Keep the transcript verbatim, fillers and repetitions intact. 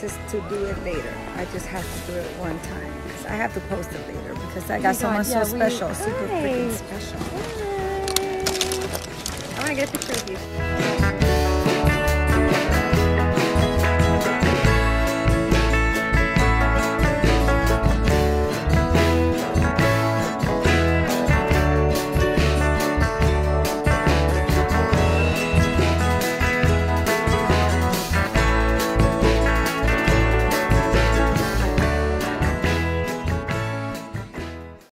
just to do it later. I just have to do it one time because I have to post it later because I got Oh my someone God, so yeah, we- special, super freaking Hi. special. I want to get a picture of you.